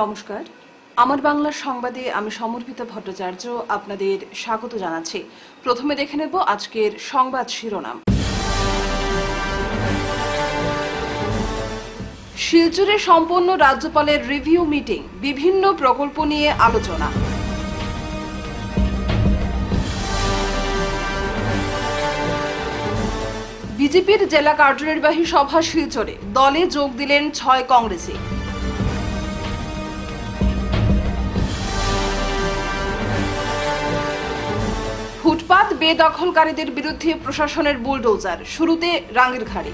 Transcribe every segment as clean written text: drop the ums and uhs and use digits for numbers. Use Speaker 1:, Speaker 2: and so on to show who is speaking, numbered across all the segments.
Speaker 1: নমস্কার, আমার বাংলা সংবাদে আমি সমর্পিতা ভট্টাচার্য আপনাদের স্বাগত জানাচ্ছি। প্রথমে দেখে নেব আজকের সংবাদ শিরোনাম। শিলচরে সম্পন্ন রাজ্যপালের রিভিউ মিটিং, বিভিন্ন প্রকল্প নিয়ে আলোচনা। বিজেপির জেলা কার্যনির্বাহী সভা শিলচরে, দলে যোগ দিলেন 6 কংগ্রেসী। ফুটপাত বেদখলকারীদের বিরুদ্ধে প্রশাসনের বুলডোজার, শুরুতে রাঙ্গির ঘাড়ি।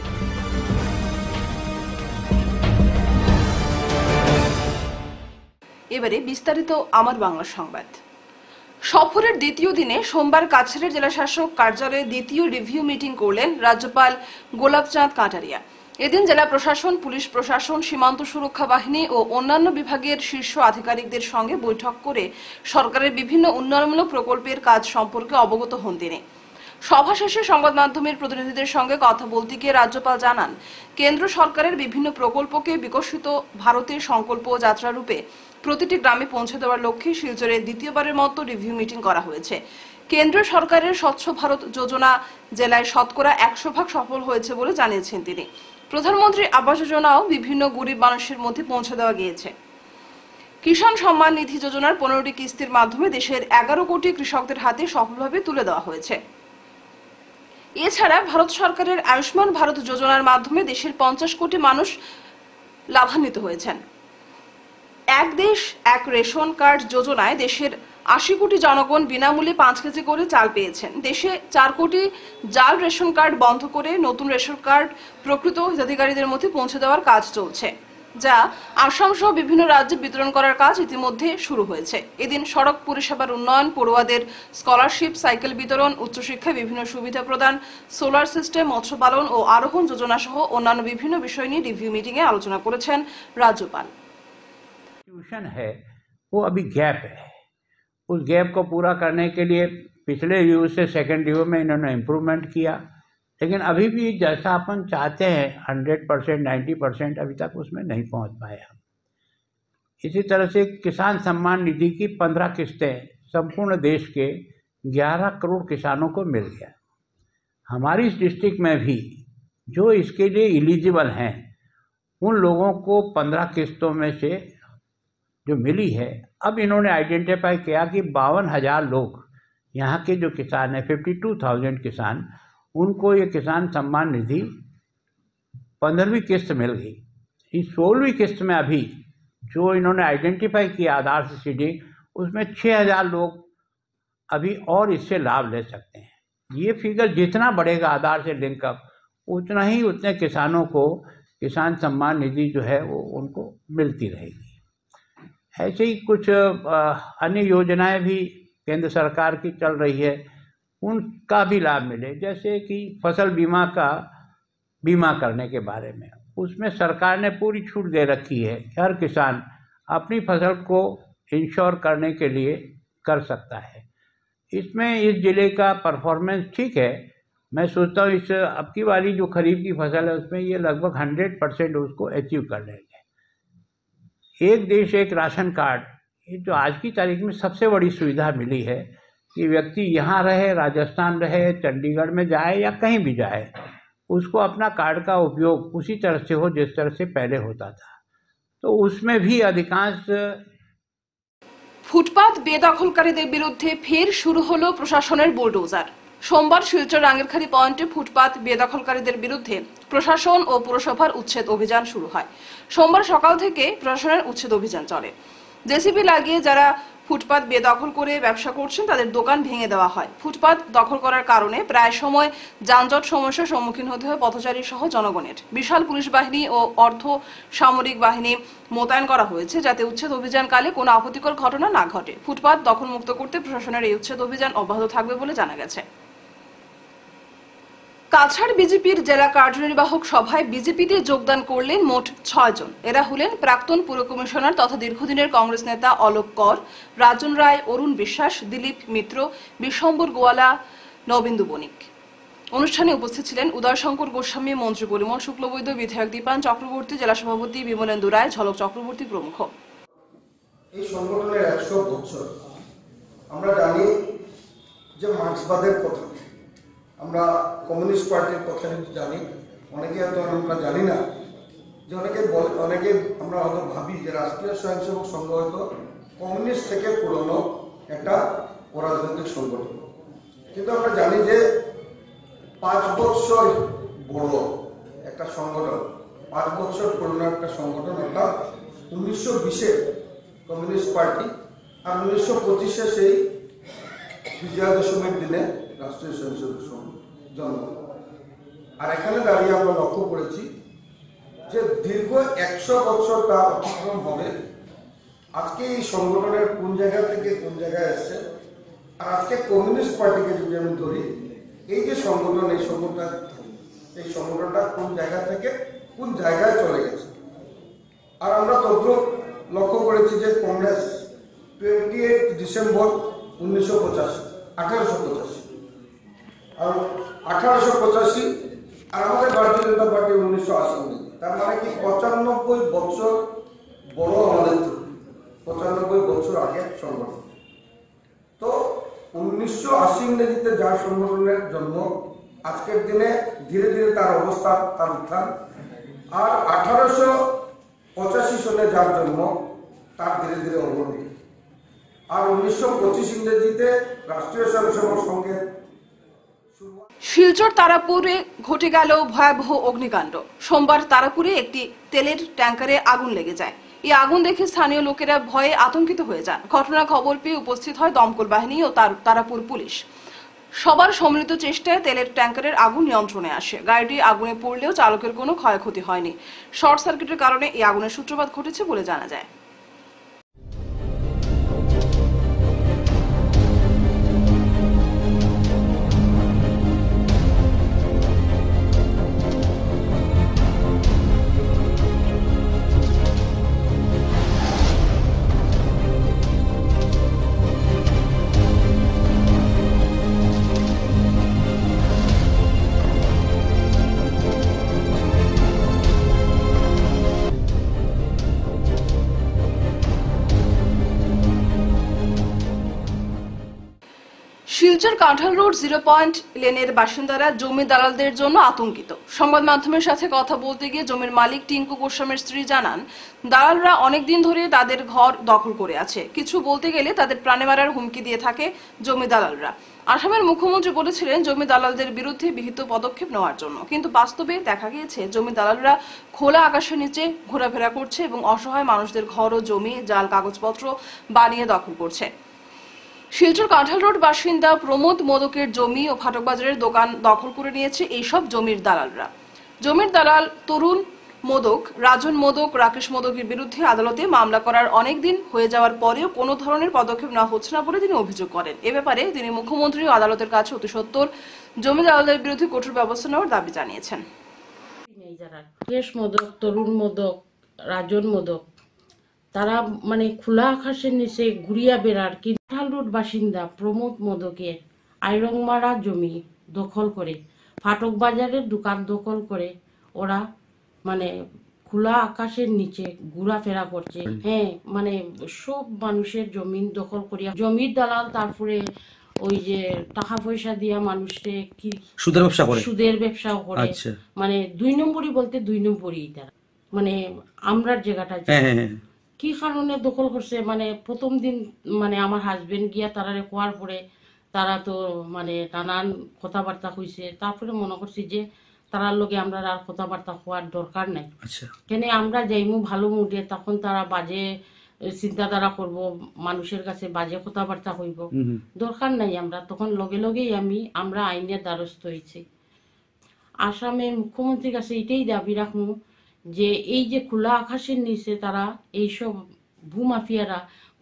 Speaker 1: এবারে বিস্তারিত আমার বাংলা সংবাদ। সফরের দ্বিতীয় দিনে সোমবার কাছাড়ের জেলাশাসক কার্যালয়ে দ্বিতীয় রিভিউ মিটিং করলেন রাজ্যপাল গোলাপচাঁদ কাঁটারিয়া। এদিন জেলা প্রশাসন, পুলিশ প্রশাসন, সীমান্ত সুরক্ষা বাহিনী ও অন্যান্য বিভাগের শীর্ষ আধিকারিকদের সঙ্গে বৈঠক করে সরকারের বিভিন্ন উন্নয়নমূলক প্রকল্পের কাজ সম্পর্কে অবগত হন তিনি। সভা শেষে সংবাদ মাধ্যমের প্রতিনিধিদের সঙ্গে কথা বলতে গিয়ে রাজ্যপাল জানান, কেন্দ্র সরকারের বিভিন্ন প্রকল্পকে বিকশিত ভারতের সংকল্প যাত্রারূপে প্রতিটি গ্রামে পৌঁছে দেওয়ার লক্ষ্যে শিলচরে দ্বিতীয়বারের মতো রিভিউ মিটিং করা হয়েছে। কেন্দ্র সরকারের স্বচ্ছ ভারত যোজনা জেলায় শতকরা 100% সফল হয়েছে বলে জানিয়েছেন তিনি। প্রধানমন্ত্রী আবাস যোজনাও বিভিন্ন গরিব মানুষের মধ্যে পৌঁছে দেওয়া গিয়েছে। কিষাণ সম্মান নিধি যোজনার 15টি কিস্তির মাধ্যমে দেশের 11 কোটি কৃষকদের হাতে সফলভাবে তুলে দেওয়া হয়েছে। এছাড়া ভারত সরকারের আয়ুষ্মান ভারত যোজনার মাধ্যমে দেশের 50 কোটি মানুষ লাভান্বিত হয়েছেন। এক দেশ এক রেশন কার্ড যোজনায় দেশের 80 কোটি জনগণ বিনামূল্যে 5 কেজি করে চাল পেয়েছেন। দেশে 4 কোটি জাল রেশন কার্ড বন্ধ করে নতুন রেশন কার্ড প্রকৃত হিতাধিকারীদের মধ্যে পৌঁছে দেওয়ার কাজ চলছে, যা আসাম সহ বিভিন্ন রাজ্যে বিতরণ করার কাজ ইতিমধ্যে শুরু হয়েছে। এদিন সড়ক পরিষেবার উন্নয়ন, পড়ুয়াদের স্কলারশিপ, সাইকেল বিতরণ, উচ্চশিক্ষায় বিভিন্ন সুবিধা প্রদান, সোলার সিস্টেম, মৎস্য পালন ও আরোহণ যোজনা সহ অন্যান্য বিভিন্ন বিষয় নিয়ে রিভিউ মিটিংয়ে আলোচনা করেছেন রাজ্যপাল।
Speaker 2: है वो अभी गैप है, उस गैप को पूरा करने के लिए पिछले रिव्यू से सेकेंड रिव्यू में इन्होंने इम्प्रूवमेंट किया, लेकिन अभी भी जैसा अपन चाहते हैं 100%, 90% अभी तक उसमें नहीं पहुंच पाए हम। इसी तरह से किसान सम्मान निधि की 15 किस्तें संपूर्ण देश के 11 करोड़ किसानों को मिल गया। हमारी इस डिस्ट्रिक्ट में भी जो इसके लिए एलिजिबल हैं उन लोगों को 15 किस्तों में से जो मिली है, अब इन्होंने आइडेंटिफाई किया कि 52,000 लोग यहाँ के जो किसान हैं, 52,000 किसान, उनको ये किसान सम्मान निधि 15वीं किस्त मिल गई। इस 16वीं किस्त में अभी जो इन्होंने आइडेंटिफाई किया आधार से सीडिंग, उसमें 6,000 लोग अभी और इससे लाभ ले सकते हैं। ये फिगर जितना बढ़ेगा आधार से लिंकअप, उतना ही उतने किसानों को किसान सम्मान निधि जो है वो उनको मिलती रहेगी। ऐसे ही कुछ अन्य योजनाएं भी केंद्र सरकार की चल रही है, उनका भी लाभ मिले, जैसे कि फसल बीमा का बीमा करने के बारे में उसमें सरकार ने पूरी छूट दे रखी है। हर किसान अपनी फसल को इंश्योर करने के लिए कर सकता है। इसमें इस जिले का परफॉर्मेंस ठीक है। मैं सोचता हूँ इस अब की वाली जो खरीफ की फसल है उसमें ये लगभग 100% उसको अचीव कर लेंगे। एक देश एक राशन कार्ड, ये जो आज की तारीख में सबसे बड़ी सुविधा मिली है कि व्यक्ति यहाँ रहे, राजस्थान रहे, चंडीगढ़ में जाए या कहीं भी जाए, उसको अपना कार्ड का उपयोग उसी तरह से हो जिस तरह से पहले होता था। तो उसमें भी अधिकांश
Speaker 1: ফুটপাত বেদখলকারীদের বিরুদ্ধে ফের শুরু হলো প্রশাসনের বুলডোজার। সোমবার শিলচর রাঙ্গিরখাড়ি পয়েন্টে ফুটপাত বেদখলকারীদের বিরুদ্ধে প্রশাসন ও পুরসভার উচ্ছেদ অভিযান শুরু হয়। সোমবার সকাল থেকে প্রশাসনের উচ্ছেদ অভিযান চলে। জেসিবি লাগিয়ে যারা ফুটপাত বেদখল করে ব্যবসা করছেন তাদের দোকান ভেঙে দেওয়া হয়। ফুটপাত দখল করার কারণে প্রায় সময় যানজট সমস্যার সম্মুখীন হতে হয় পথচারী সহ জনগণের। বিশাল পুলিশ বাহিনী ও অর্ধ সামরিক বাহিনী মোতায়েন করা হয়েছে যাতে উচ্ছেদ অভিযানকালে কোনো আপত্তিকর ঘটনা না ঘটে। ফুটপাত দখলমুক্ত করতে প্রশাসনের এই উচ্ছেদ অভিযান অব্যাহত থাকবে বলে জানা গেছে। কাছাড় বিজেপির জেলা কার্যনির্বাহক সভায় বিজেপিতে যোগদান করলেন মোট 6 জন। এরা হলেন প্রাক্তন পুর কমিশনার তথা দীর্ঘদিনের কংগ্রেস নেতা অলোক কর, রাজন রায়, অরুণ বিশ্বাস, দিলীপ মিত্র, বিশ্বম্বর গোয়ালা, নবেন্দু বণিক। অনুষ্ঠানে উপস্থিত ছিলেন উদয়শঙ্কর গোস্বামী, মন্ত্রী পরিমল শুক্লবৈদ্য, বিধায়ক দীপান চক্রবর্তী, জেলা সভাপতি বিমলেন্দু রায়, ঝলক চক্রবর্তী প্রমুখ।
Speaker 3: এই সংগঠনের 100 বছর। আমরা জানি যে মার্ক্সবাদের কথা, আমরা কমিউনিস্ট পার্টির কথা জানি, অনেকে হয়তো আমরা জানি না যে অনেকে আমরা হয়তো ভাবি যে রাষ্ট্রীয় স্বয়ংসেবক সংঘ হয়তো কমিউনিস্ট থেকে পুরনো একটা রাজনৈতিক সংগঠন, কিন্তু আমরা জানি যে 5 বছর বড় একটা সংগঠন, 5 বছর পুরনো একটা সংগঠন, অর্থাৎ 1920-এ কমিউনিস্ট পার্টি আর 1925-এ সেই বিজয়া দশমীর দিনে রাষ্ট্রীয় স্বয়ংসেবক সংঘ জন্ম। আর এখানে দাঁড়িয়ে আমরা লক্ষ্য করেছি যে দীর্ঘ 100 বছর তার অতিক্রম হবে। আজকে এই সংগঠনের কোন জায়গা থেকে কোন জায়গায় এসছে, আর আজকে কমিউনিস্ট পার্টিকে যদি আমি ধরি, এই যে সংগঠন, এই সংগঠনটা কোন জায়গা থেকে কোন জায়গায় চলে গেছে। আর আমরা তদ্রুপ লক্ষ্য করেছি যে কংগ্রেস 28 ডিসেম্বর 1885 আর 1885, আর আমাদের ভারতীয় জনতা পার্টি 1980। তার মানে কি 95 বছর বড় আমাদের থেকে, 95 বছর আগে সংগঠন। তো 1980 ইংরেজিতে যার সংগঠনের জন্ম, আজকের দিনে ধীরে ধীরে তার অবস্থা, তার উত্থান। আর 1885 সনে যার জন্ম, তার ধীরে ধীরে অবনতি। আর 1925 ইংরেজিতে রাষ্ট্রীয় স্বয়ংসেবক সংঘের।
Speaker 1: শিলচর তারাপুরে ঘটে গেল ভয়াবহ অগ্নিকাণ্ড। সোমবার তারাপুরে একটি তেলের ট্যাঙ্কারে আগুন লেগে যায়। এই আগুন দেখে স্থানীয় লোকেরা ভয়ে আতঙ্কিত হয়ে যান। ঘটনার খবর পেয়ে উপস্থিত হয় দমকল বাহিনী ও তারাপুর পুলিশ। সবার সম্মিলিত চেষ্টায় তেলের ট্যাঙ্কারের আগুন নিয়ন্ত্রণে আসে। গাড়িটি আগুনে পড়লেও চালকের কোনো ক্ষয়ক্ষতি হয়নি। শর্ট সার্কিটের কারণে এই আগুনের সূত্রপাত ঘটেছে বলে জানা যায়। শিলচর কাঁঠাল রোড 0 পয়েন্ট লেনের বাসিন্দারা জমি দালালদের জন্য আতঙ্কিত। সংবাদ মাধ্যমের সাথে কথা বলতে গিয়ে জমির মালিক টিঙ্কু গোস্বামীর স্ত্রী জানান, দালালরা অনেকদিন ধরে তাদের ঘর দখল করে আছে। কিছু বলতে গেলে তাদের প্রাণে মারার হুমকি দিয়ে থাকে জমি দালালরা। আসামের মুখ্যমন্ত্রী বলেছিলেন জমি দালালদের বিরুদ্ধে বিহিত পদক্ষেপ নেওয়ার জন্য, কিন্তু বাস্তবে দেখা গিয়েছে জমি দালালরা খোলা আকাশের নিচে ঘোরাফেরা করছে এবং অসহায় মানুষদের ঘর ও জমি জাল কাগজপত্র বানিয়ে দখল করছে। শিলচর কাঁঠাল রোড বাসিন্দা প্রমোদ মোদকের জমি ও ফাটক বাজারের দোকান দখল করে নিয়েছে এইসব জমির দালালরা। জমির দালাল তরুণ মোদক, রাজন মোদক, রাকেশ মোদকের বিরুদ্ধে আদালতে মামলা করার অনেক দিন হয়ে যাওয়ার পরেও কোনো ধরনের পদক্ষেপ নেওয়া হচ্ছে না বলে তিনি অভিযোগ করেন। এ ব্যাপারে তিনি মুখ্যমন্ত্রী ও আদালতের কাছে অতি সত্বর জমি দালালদের বিরুদ্ধে কঠোর ব্যবস্থা নেওয়ার দাবি জানিয়েছেন।
Speaker 4: রাকেশ মোদক, তরুণ মোদক, রাজন মোদক, তারা মানে খোলা আকাশের নিচে ঘুরিয়া বেড়ার। কাঁঠাল রোড বাসিন্দা প্রমোদ মোদকের আইরংমারা জমি দখল করে, ফাটক বাজারের দোকান দখল করে ওরা মানে খোলা আকাশের নিচে ঘোরাফেরা করছে। হ্যাঁ, মানে সব মানুষের জমি দখল করিয়া জমির দালাল, তারপরে ওই যে টাকা পয়সা দিয়া মানুষকে কি সুদের ব্যবসাও করে। মানে 2 নম্বরই বলতে 2 নম্বরই তারা, মানে আমরার জায়গাটা কি কারণে দখল করছে। মানে প্রথম দিন মানে আমার হাজবেন্ড গিয়া তারারে কোয়ার পরে তারা তো মানে নানান কথাবার্তা হয়েছে। তারপরে মনে করছি যে তারার লগে আমরা আর কথাবার্তা হওয়ার দরকার নাই। কেন আমরা যাইমু ভালো মুডে, তখন তারা বাজে চিন্তাধারা করব, মানুষের কাছে বাজে কথাবার্তা হইব, দরকার নাই। আমরা তখন লগে লগেই আমরা আইনের দ্বারস্থ হয়েছি। আসামের মুখ্যমন্ত্রীর কাছে এটাই দাবি রাখবো যে এই যে খোলা আকাশের নিচে তারা এইসব ভূমাফিয়ারা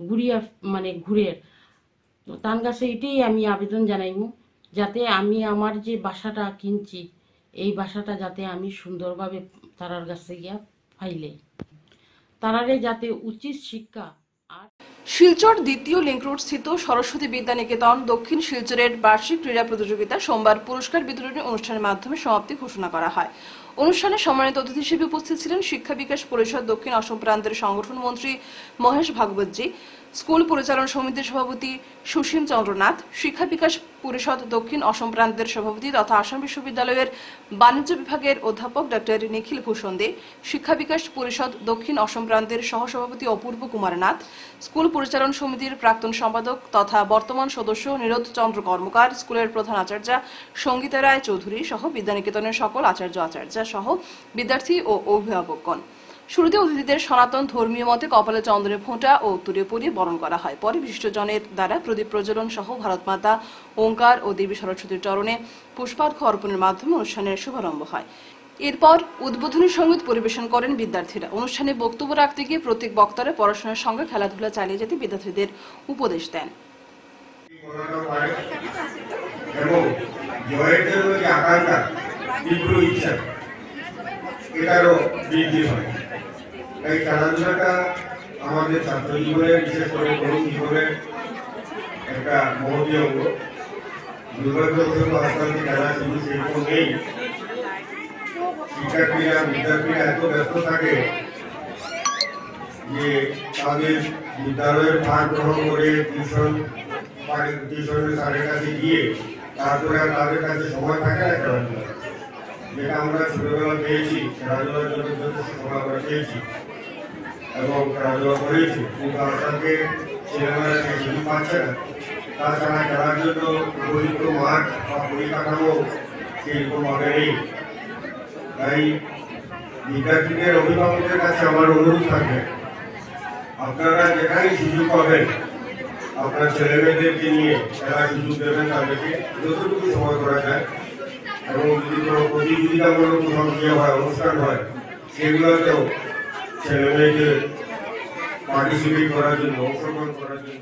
Speaker 4: ঘুরে, তার কাছে এটাই আমি আবেদন জানাইমু, যাতে আমি আমার যে বাসাটা কিনছি এই বাসাটা যাতে আমি সুন্দরভাবে তারার কাছে গিয়া পাইলে, তারারে যাতে উচিত শিক্ষা।
Speaker 1: শিলচর দ্বিতীয় লিংক রোড স্থিত সরস্বতী বিদ্যানিকেতন দক্ষিণ শিলচরের বার্ষিক ক্রীড়া প্রতিযোগিতা সোমবার পুরস্কার বিতরণী অনুষ্ঠানের মাধ্যমে সমাপ্তি ঘোষণা করা হয়। অনুষ্ঠানে সম্মানিত অতিথি হিসেবে উপস্থিত ছিলেন শিক্ষা বিকাশ পরিষদ দক্ষিণ অসম প্রান্তের সংগঠন মন্ত্রী মহেশ ভাগবতজি, স্কুল পরিচালনা সমিতির সভাপতি সুশীল চন্দ্রনাথ, শিক্ষা বিকাশ পরিষদ দক্ষিণ অসম প্রান্তের সভাপতি তথা আসাম বিশ্ববিদ্যালয়ের বাণিজ্য বিভাগের অধ্যাপক ডক্টর নিখিল ভূষণ দে, শিক্ষা বিকাশ পরিষদ দক্ষিণ অসম প্রান্তের সহসভাপতি অপূর্ব কুমার নাথ, স্কুল পরিচালনা সমিতির প্রাক্তন সম্পাদক তথা বর্তমান সদস্য নীরদ চন্দ্র কর্মকার, স্কুলের প্রধান আচার্য সঙ্গীতা রায় চৌধুরী সহ বিদ্যানিকেতনের সকল আচার্য সহ বিদ্যার্থী ও অভিভাবকগণ। শুরুতে অতিথিদের সনাতন ধর্মীয় মতে কপালে চন্দনের ফোঁটা ও উত্তরীয় পরিয়ে বরণ করা হয়। পরে বিশিষ্টজনের দ্বারা প্রদীপ প্রজ্বলন সহ ভারত মাতা, ওঙ্কার ও দেবী সরস্বতীর চরণে পুষ্পার্ঘ্য অর্পণের মাধ্যমে অনুষ্ঠানের শুভারম্ভ হয়। এরপর উদ্বোধনী সঙ্গীত পরিবেশন করেন বিদ্যার্থীরা। অনুষ্ঠানে বক্তব্য রাখতে গিয়ে প্রত্যেক বক্তারা পড়াশোনার সঙ্গে খেলাধুলা চালিয়ে যেতে বিদ্যার্থীদের উপদেশ দেন।
Speaker 5: এই খেলাধুলাটা আমাদের ছাত্র জীবনে, বিশেষ করে তরুণ জীবনের একটা মহতীয় অঙ্গ। দুর্ভাগ্যবশত আজকাল খেলা শুধু সেরকম নেই। শিক্ষার্থীরা, বিদ্যার্থীরা এত ব্যস্ত থাকে যে তাদের বিদ্যালয়ের পাঠ গ্রহণ করে টিউশনের স্যারের কাছে গিয়ে তারপরে আর তাদের কাছে সময় থাকে না খেলাধুলা, যেটা আমরা ছোটবেলা পেয়েছি। খেলাধুলার জন্য যথেষ্ট সময় আমরা পেয়েছি এবং খেলাধুলা করেছি, কিন্তু আজকালকে ছেলেমেয়েরা সেই সুযোগ পাচ্ছে না। তাছাড়া খেলার জন্য উপযুক্ত মাঠ বা পরিকাঠামো সেরকমভাবে নেই। তাই বিদ্যার্থীদের অভিভাবকদের কাছে আমার অনুরোধ থাকবে, আপনারা যেখানেই সুযোগ পাবেন আপনার ছেলেমেয়েদেরকে নিয়ে খেলার সুযোগ দেবেন, তাদেরকে যতটুকু সময় করা যায়। এবং যদি কোনো প্রতিযোগিতামূলক কোথাও গিয়ে হয়, অনুষ্ঠান হয়, সেগুলোতেও ছেলে মেয়েদের পার্টিসিপেট করার জন্য, অংশগ্রহণ করার জন্য।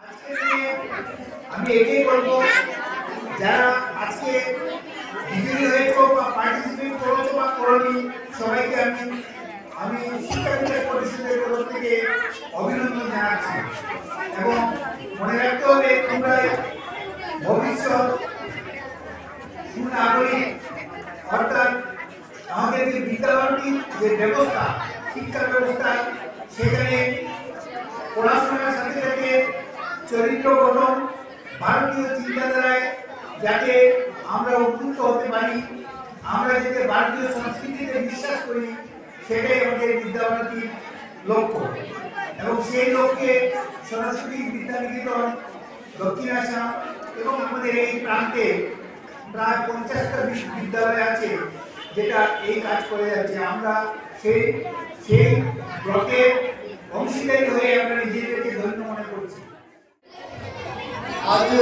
Speaker 6: আমি এটাই বলবো, যারা আজকে বিজয়ী হয়েছো বা পার্টিসিপেট করেছো বা করোনি, সবাইকে আমি শিক্ষা বিকাশ পরিষদের তরফ থেকে অভিনন্দন জানাচ্ছি। এবং মনে রাখতে হবে, তোমরা ভবিষ্যৎ সুনাগরিক, অর্থাৎ আমাদের যে বিদ্যালয়টির যে ব্যবস্থা, শিক্ষা ব্যবস্থা, সেখানে পড়াশোনার সাথে সাথে চরিত্র গঠন, ভারতীয় চিন্তাধারায় যাতে আমরা উদ্বুদ্ধ হতে পারি, আমরা যাতে ভারতীয় সংস্কৃতিতে বিশ্বাস করি, সেটাই আমাদের বিদ্যালয়টির লক্ষ্য। এবং সেই লক্ষ্যে সরস্বতী বিদ্যানিকেতন দক্ষিণ আসাম এবং আমাদের এই প্রান্তে প্রায় 50টা বিদ্যালয় আছে যেটা এই কাজ করে যাচ্ছে। আমরা সেই ব্লকের অংশীদারি হয়ে আমরা নিজেদেরকে ধন্য মনে করছি।
Speaker 7: आज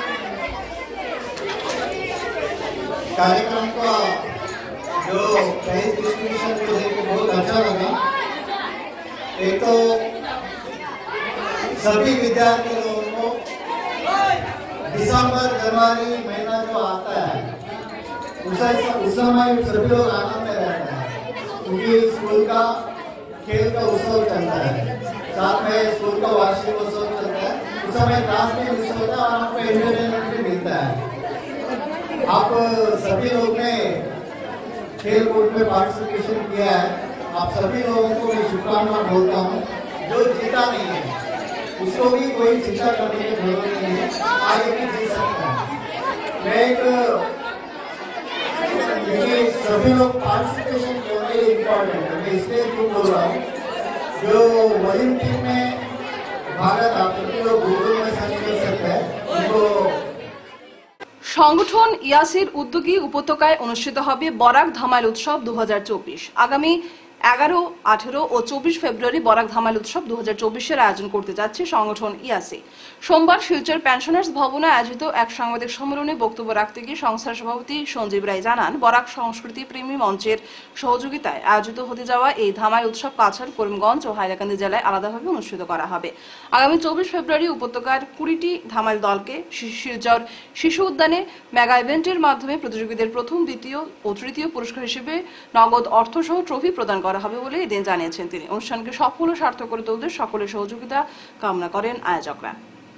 Speaker 7: कार्यक्रम का जो प्राइज डिस्ट्रीब्यूशन को देखकर बहुत अच्छा लगा। एक तो सभी विद्यार्थी लोगों को दिसंबर जनवरी महीना जो आता है उस समय सभी लोग आनंद में रहते हैं, क्योंकि स्कूल का खेल का उत्सव चलता है, साथ में स्कूल का वार्षिक उत्सव चलता है। उस समय क्लास भी मिस होता है और आपको एंटरटेनमेंट भी मिलता है। आप सभी लोग ने खेल कूद में पार्टिसिपेशन किया है, आप सभी लोगों को मैं शुभकामना बोलता हूँ। जो जीता नहीं है उसको भी कोई चिंता करने की जरूरत नहीं है, आगे भी जीत सकता है। मैं सभी लोग पार्टिसिपेशन करना इम्पोर्टेंट है। मैं इसलिए क्यों बोल रहा हूँ, जो ओलंपिक में भारत आप सभी लोग गूगल में सर्च कर सकते हैं उनको।
Speaker 1: সংগঠন ইয়াসির উদ্যোগী উপত্যকায় অনুষ্ঠিত হবে বরাক ধামাইল উৎসব 2024। আগামী 11, 18 ও 24 ফেব্রুয়ারি বরাক ধামাইল উৎসব 2024-এর আয়োজন করতে যাচ্ছে সংগঠন ইয়াসি। সোমবার শিলচর পেনশনার্স ভবনে আয়োজিত এক সাংবাদিক সম্মেলনে বক্তব্য রাখতে গিয়ে সংস্থার সভাপতি সঞ্জীব রায় জানান, বরাক সংস্কৃতি প্রেমী মঞ্চের সহযোগিতায় আয়োজিত হতে যাওয়া এই ধামাইল উৎসব কাছাড়, করিমগঞ্জ ও হাইলাকান্দি জেলায় আলাদাভাবে অনুষ্ঠিত করা হবে। আগামী 24 ফেব্রুয়ারি উপত্যকার 20টি ধামাইল দলকে শিলচর শিশু উদ্যানে মেগা ইভেন্টের মাধ্যমে প্রতিযোগীদের প্রথম, দ্বিতীয় ও তৃতীয় পুরস্কার হিসেবে নগদ অর্থসহ ট্রফি প্রদান করা হবে বলে এদিন জানিয়েছেন তিনি। অনুষ্ঠানকে সফল ও সার্থক করে তুলতে সকলের সহযোগিতা কামনা করেন আয়োজকরা।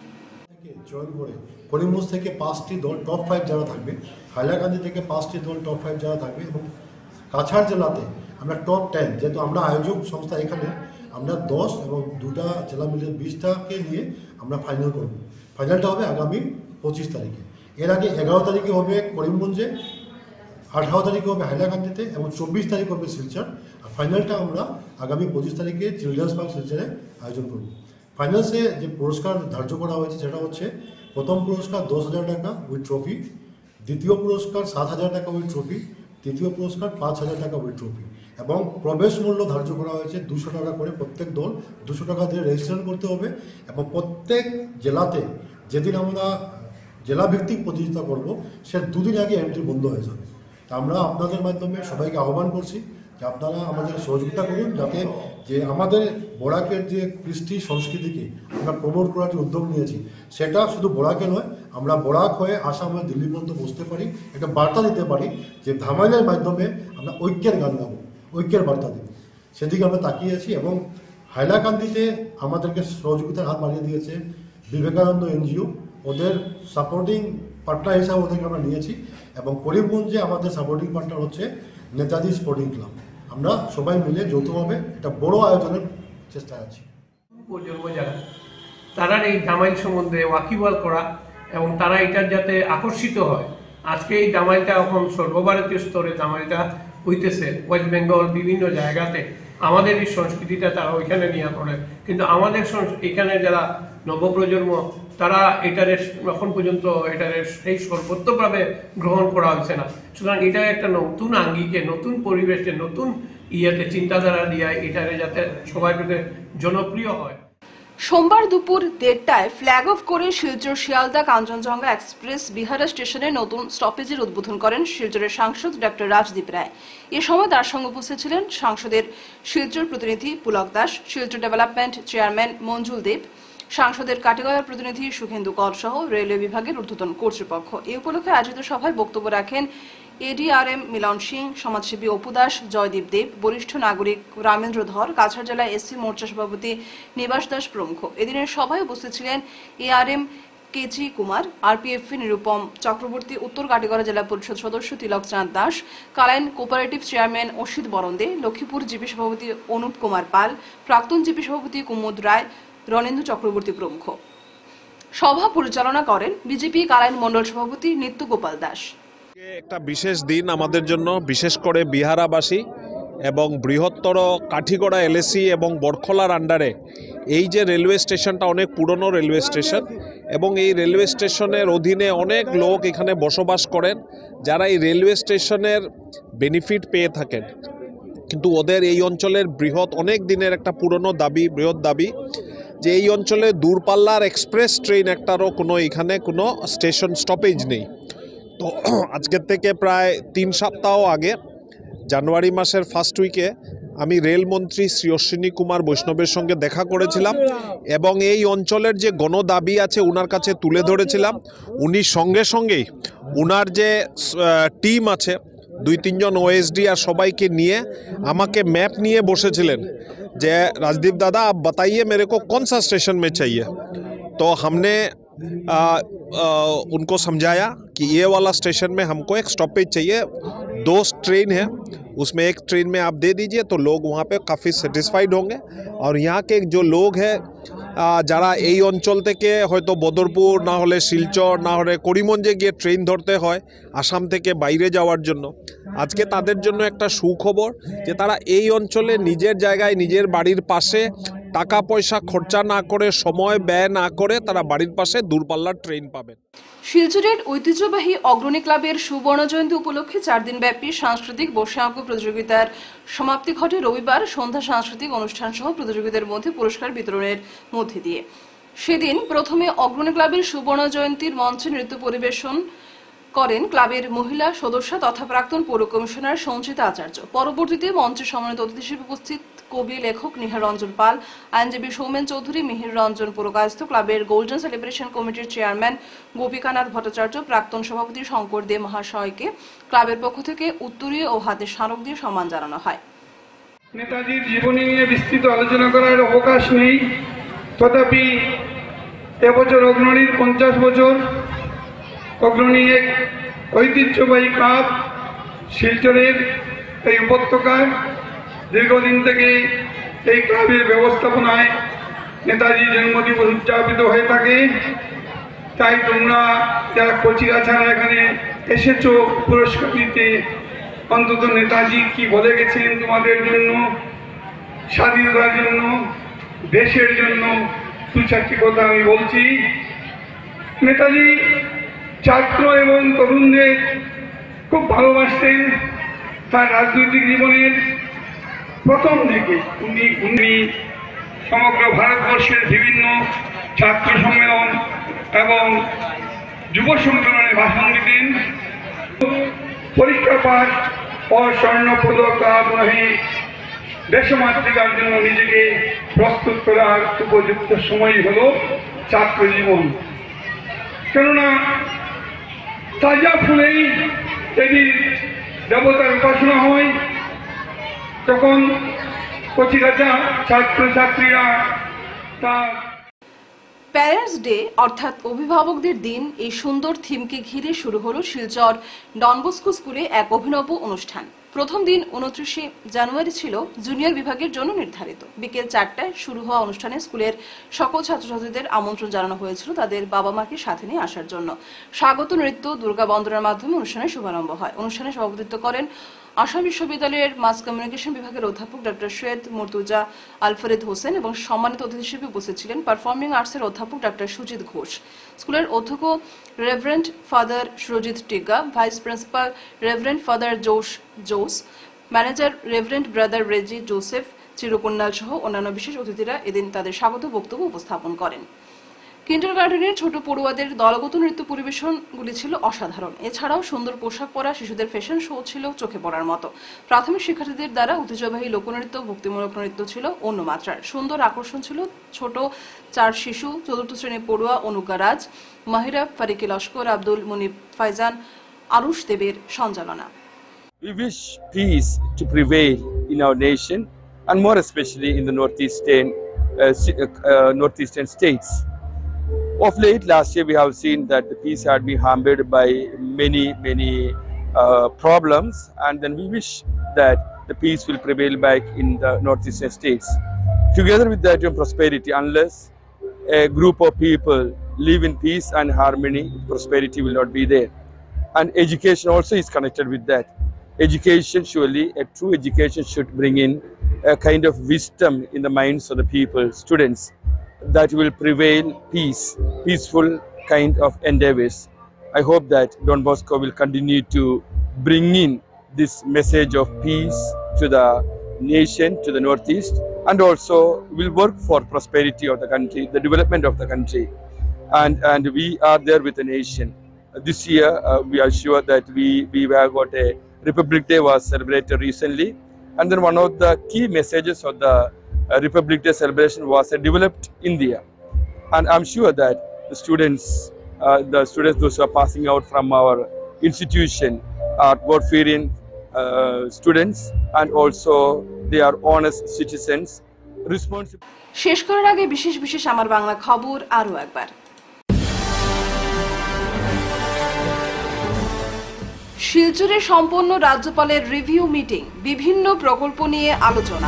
Speaker 8: করিমগঞ্জ থেকে 5টি দল টপ 5 যারা থাকবে, হাইলাকান্দি থেকে 5টি দল টপ 5 যারা থাকবে এবং কাছাড় জেলাতে আমরা টপ 10, যেহেতু আমরা আয়োজক সংস্থা, এখানে আমরা 10 এবং 2টা জেলা মিলে 20টাকে নিয়ে আমরা ফাইনাল করব। ফাইনালটা হবে আগামী 25 তারিখে। এর আগে 11 তারিখে হবে করিমগঞ্জে, 18 তারিখে হবে হাইলাকান্দিতে এবং 24 তারিখ হবে শিলচর। আর ফাইনালটা আমরা আগামী 25 তারিখে চিলড্রেন্স পার্ক শিলচরে আয়োজন করব। ফাইনালসে যে পুরস্কার ধার্য করা হয়েছে সেটা হচ্ছে প্রথম পুরস্কার 10,000 টাকা উইথ ট্রফি, দ্বিতীয় পুরস্কার 7,000 টাকা উইথ ট্রফি, তৃতীয় পুরস্কার 5,000 টাকা উইথ ট্রফি এবং প্রবেশ মূল্য ধার্য করা হয়েছে 200 টাকা করে। প্রত্যেক দল 200 টাকা দিয়ে রেজিস্ট্রেশন করতে হবে এবং প্রত্যেক জেলাতে যেদিন আমরা জেলাভিত্তিক প্রতিযোগিতা করব সে 2 দিন আগে এন্ট্রি বন্ধ হয়ে যাবে। তা আমরা আপনাদের মাধ্যমে সবাইকে আহ্বান করছি যে আপনারা আমাদের সহযোগিতা করুন, যাতে যে আমাদের বরাকের যে কৃষ্টি সংস্কৃতিকে আমরা প্রমোট করার যে উদ্যোগ নিয়েছি সেটা শুধু বরাকে নয়, আমরা বরাক হয়ে আসামে দিল্লি পর্যন্ত বসতে পারি, একটা বার্তা দিতে পারি যে ধামাইলের মাধ্যমে আমরা ঐক্যের গান গাবো, ঐক্যের বার্তা দেব। সেদিকে আমরা তাকিয়েছি এবং হাইলাকান্দিতে আমাদেরকে সহযোগিতার হাত বাড়িয়ে দিয়েছে বিবেকানন্দ এনজিও, ওদের সাপোর্টিং পার্টনার হিসাবে ওদেরকে আমরা নিয়েছি এবং করিমগঞ্জে আমাদের সাপোর্টিং পার্টনার হচ্ছে নেতাজি স্পোর্টিং ক্লাব। আমরা সবাই মিলে যৌথভাবে একটা বড় আয়োজনের চেষ্টা আছি।
Speaker 9: প্রজন্ম যারা তারা এই দামাইল সম্বন্ধে ওয়াকিবহাল করা এবং তারা এটার যাতে আকর্ষিত হয়। আজকে এই দামাইলটা এখন সর্বভারতীয় স্তরে দামাইলটা হইতেছে, ওয়েস্ট বেঙ্গল বিভিন্ন জায়গাতে আমাদের এই সংস্কৃতিটা তারা ওইখানে নিয়ে করে, কিন্তু আমাদের এখানে যারা নবপ্রজন্ম তারা এটারে এখন পর্যন্ত এটারে সেই সর্বোত্তভাবে গ্রহণ করা হচ্ছে না। সুতরাং এটা একটা নতুন আঙ্গিকে, নতুন পরিবেশে, নতুন ইয়েতে চিন্তাধারা দিয়ে এটারে যাতে সবার কাছে জনপ্রিয় হয়।
Speaker 1: সোমবার দুপুর 1:30টায় ফ্ল্যাগ অফ করে শিলচর শিয়ালদা কাঞ্চনজঙ্ঘা এক্সপ্রেস বিহারা স্টেশনে নতুন স্টপেজের উদ্বোধন করেন শিলচরের সাংসদ ডক্টর রাজদীপ রায়। এ সময় তার সঙ্গে উপস্থিত ছিলেন সাংসদের শিলচর প্রতিনিধি পুলক দাস, শিলচর ডেভেলপমেন্ট চেয়ারম্যান মঞ্জুল দেব, সাংসদের কাটিগড়ার প্রতিনিধি সুখেন্দু কর সহ রেলওয়ে বিভাগের ঊর্ধ্বতন কর্তৃপক্ষ। এই উপলক্ষে আয়োজিত সভায় বক্তব্য রাখেন এডিআরএম মিলন সিং, সমাজসেবী অপু দাস, জয়দীপ দেব, বরিষ্ঠ নাগরিক রামেন্দ্র ধর, কাছাড় জেলা এসসি মোর্চা সভাপতি নিবাস দাস প্রমুখ। এদিনের সভায় উপস্থিত ছিলেন ARM KG Kumar, RPF Nirupam Chakraborty, উত্তর কাটিগড়া জেলা পরিষদ সদস্য Tilak Chand Das, Kalain cooperative chairman Asit Barande, Lakshmipur GP সভাপতি অনুপ কুমার পাল, প্রাক্তন জিপি সভাপতি কুমুদ রায়, রণেন্দু চক্রবর্তী প্রমুখ। সভা পরিচালনা করেন বিজেপি কালাইন মন্ডল সভাপতি নিত্য গোপাল দাস।
Speaker 10: একটা বিশেষ দিন আমাদের জন্য, বিশেষ করে বিহারাবাসী এবং বৃহত্তর কাঠিগড়া এলএসি এবং বরখলার আন্ডারে এই যে রেলওয়ে স্টেশনটা অনেক পুরনো রেলওয়ে স্টেশন এবং এই রেলওয়ে স্টেশনের অধীনে অনেক লোক এখানে বসবাস করেন, যারা এই রেলওয়ে স্টেশনের বেনিফিট পেয়ে থাকেন। কিন্তু ওদের এই অঞ্চলের অনেক দিনের একটা পুরনো দাবি, বৃহৎ দাবি, যে এই অঞ্চলে দূরপাল্লার এক্সপ্রেস ট্রেন একটারও কোনো এখানে কোনো স্টেশন স্টপেজ নেই। তো আজকের থেকে প্রায় 3 সপ্তাহ আগে জানুয়ারি মাসের ফার্স্ট উইকে আমি রেলমন্ত্রী শ্রী অশ্বিনী কুমার বৈষ্ণবের সঙ্গে দেখা করেছিলাম এবং এই অঞ্চলের যে গণদাবি আছে ওনার কাছে তুলে ধরেছিলাম। উনি সঙ্গে সঙ্গেই ওনার যে টিম আছে 2-3 জন ওএসডি আর সবাইকে নিয়ে আমাকে ম্যাপ নিয়ে বসেছিলেন যে राजदीप दादा आप बताइए मेरे को कौन सा स्टेशन में चाहिए। तो हमने उनको समझाया कि ये वाला स्टेशन में हमको एक स्टॉपेज चाहिए, 2 ट्रेन है, उसमें एक ट्रेन में आप दे दीजिए तो लोग वहाँ पे काफ़ी सेटिस्फाइड होंगे। और यहाँ के जो लोग हैं যারা এই অঞ্চল থেকে হয়তো বদরপুর না হলে শিলচর না হলে করিমগঞ্জে গিয়ে ট্রেন ধরতে হয় আসাম থেকে বাইরে যাওয়ার জন্য, আজকে তাদের জন্য একটা সুখবর যে তারা এই অঞ্চলে নিজের জায়গায় নিজের বাড়ির পাশে টাকা পয়সা খরচা না করে, সময় ব্যয় না করে তারা বাড়ির পাশে দূরপাল্লার ট্রেন পাবেন।
Speaker 1: শিলচরের ঐতিহ্যবাহী অগ্রণী ক্লাবের সুবর্ণ জয়ন্তী উপলক্ষে 4 দিনব্যাপী সাংস্কৃতিক বর্ষাঙ্ক প্রতিযোগিতার সমাপ্তি ঘটে রবিবার সন্ধ্যা সাংস্কৃতিক অনুষ্ঠান সহ প্রতিযোগীদের মধ্যে পুরস্কার বিতরণের মধ্যে দিয়ে। সেদিন প্রথমে অগ্রণী ক্লাবের সুবর্ণ জয়ন্তীর মঞ্চে নৃত্য পরিবেশন করেন ক্লাবের মহিলা সদস্য তথা প্রাক্তন পৌর কমিশনার সঞ্চিতা আচার্য। পরবর্তীতে মঞ্চে সম্মানিত অতিথি হিসেবে উপস্থিত কবি লেখক নিহার রঞ্জন পাল, আইনজীবী সৌমেন চৌধুরী, মিহির রঞ্জন পুরকায়স্থ, ক্লাবের গোল্ডেন সেলিব্রেশন কমিটির চেয়ারম্যান গোপিকানাথ ভট্টাচার্য, প্রাক্তন সভাপতি শঙ্কর দে মহাশয়কে ক্লাবের পক্ষ থেকে উত্তরীয় ও হাতে স্মারক দিয়ে সম্মান জানানো হয়।
Speaker 11: নেতাজির জীবনী নিয়ে বিস্তৃত আলোচনা করার অবকাশ নেই, তথাপি এবছর অগ্রণীর 50 বছর। অগ্রণী এক ঐতিহ্যবাহী ক্লাব, শিলচরের এই উপত্যকায় দীর্ঘদিন থেকে এই ক্লাবের ব্যবস্থাপনায় নেতাজি জন্মদিবস উদযাপিত হয়ে থাকে। তাই তোমরা যারা কচিকাছাড়া এখানে এসেছো পুরস্কার দিতে, অন্তত নেতাজি কি বলে গেছেন তোমাদের জন্য, স্বাধীনতার জন্য, দেশের জন্য, দু চারটি কথা আমি বলছি। নেতাজি ছাত্র এবং তরুণদের খুব ভালোবাসতেন। তার রাজনৈতিক জীবনের প্রথম দিকে উনি সমগ্র ভারতবর্ষের বিভিন্ন ছাত্র সম্মেলন এবং যুব সম্মেলনে ভাষণ দিতেন। পরীক্ষা পাস ও স্বর্ণপদক লাভ নহে, দেশমাতৃকার জন্য নিজেকে প্রস্তুত করার উপযুক্ত সময় হলো ছাত্র জীবন। কেননা তাজা ফুলেই যদি দেবতার উপাসনা হয়, তখন কচিকাঁচা ছাত্রছাত্রীরা তার
Speaker 1: প্যারেন্টস ডে অর্থাৎ অভিভাবকদের দিন, এই সুন্দর থিমকে ঘিরে শুরু হলো শিলচর ডন বস্কো স্কুলে এক অভিনব অনুষ্ঠান। প্রথম দিন 29শে জানুয়ারি ছিল জুনিয়র বিভাগের জন্য নির্ধারিত। বিকেল 4টায় শুরু হওয়া অনুষ্ঠানে স্কুলের সকল ছাত্রছাত্রীদের আমন্ত্রণ জানানো হয়েছিল তাদের বাবা মাকে সাথে নিয়ে আসার জন্য। স্বাগত নৃত্য, দুর্গা বন্দনার মাধ্যমে অনুষ্ঠানের শুভারম্ভ হয়। অনুষ্ঠানে সভাপতিত্ব করেন আসাম বিশ্ববিদ্যালয়ের মাস কমিউনিকেশন বিভাগের অধ্যাপক ডক্টর সৈয়দ মুর্তুজা আলফরেদ হোসেন এবং সম্মানিত অতিথি হিসেবে উপস্থিত ছিলেন পারফর্মিং আর্টসের অধ্যাপক ডক্টর সুজিত ঘোষ, স্কুলের অধ্যক্ষ reverend father Surajit Tigga, vice principal reverend father Jose, manager reverend brother Reji Joseph Chirakunnal সহ অন্যান্য বিশেষ অতিথিরা এদিন তাদের স্বাগত বক্তব্য উপস্থাপন করেন। কিন্ডারগার্টেনের ছোট পড়ুয়াদের দলগত নৃত্য পরিবেশনগুলি ছিল অসাধারণ। এছাড়াও সুন্দর পোশাক পরা শিশুদের ফ্যাশন শো ছিল চোখে পড়ার মতো। প্রাথমিক শিক্ষার্থীদের দ্বারা ঐতিহ্যবাহী লোকনৃত্য, ভক্তিমূলক নৃত্য ছিল অন্য মাত্রার। সুন্দর আকর্ষণ ছিল ছোট 4 শিশু, 4th শ্রেণীর পড়ুয়া অনুকা রাজ, মাহিরা ফারিকি লস্কর, আব্দুল মুনিব ফাইজান, আরুষ দেবের সঞ্চালনা।
Speaker 12: We wish peace to prevail in our nation, and more especially in the northeastern states. Of late, last year we have seen that the peace had been hampered by many problems, and then we wish that the peace will prevail back in the northeastern states. Together with that prosperity, unless a group of people live in peace and harmony, prosperity will not be there. And education also is connected with that. Education, surely a true education should bring in a kind of wisdom in the minds of the people, students, that will prevail peaceful kind of endeavors. I hope that Don Bosco will continue to bring in this message of peace to the nation, to the Northeast, and also will work for prosperity of the country, the development of the country. And we are there with the nation. This year, we are sure that we have got a Republic Day was celebrated recently, and then one of the key messages of the Republic Day celebration was a developed India. And I'm sure that the students those who are passing out from our institution are God-fearing students, and also they are honest citizens, responsible.
Speaker 1: শেষ করার আগে বিশেষ আমার বাংলা খবর আরো একবার। শিলচরে সম্পন্ন রাজ্যপালের রিভিউ মিটিং, বিভিন্ন প্রকল্প নিয়ে আলোচনা।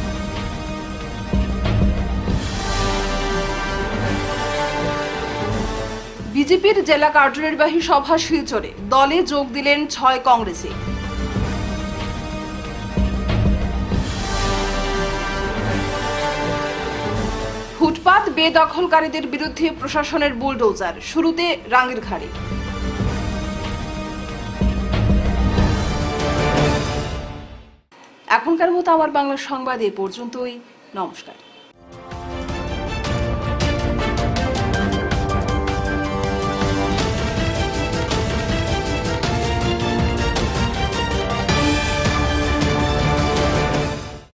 Speaker 1: বিজেপির জেলা কার্যনির্বাহী সভা শিলচরে, দলে যোগ দিলেন 6 কংগ্রেসী। ফুটপাত বেদখলকারীদের বিরুদ্ধে প্রশাসনের বুলডোজার, শুরুতে রাঙ্গিরঘাড়ি। এখনকার মতো আমার বাংলা সংবাদ এ পর্যন্তই। নমস্কার।